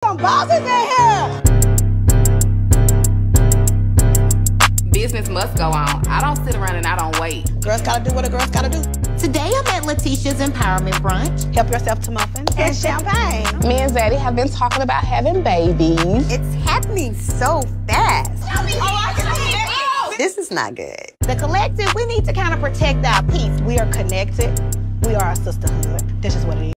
some bosses in here. Business must go on. I don't sit around and I don't wait. Girls gotta do what a girl's gotta do. Today I'm at Letitia's Empowerment Brunch. Help yourself to muffins and champagne. Me and Zaddy have been talking about having babies. It's happening so fast. This is not good. The collective, we need to kind of protect our peace. We are connected. We are a sisterhood. This is what it is.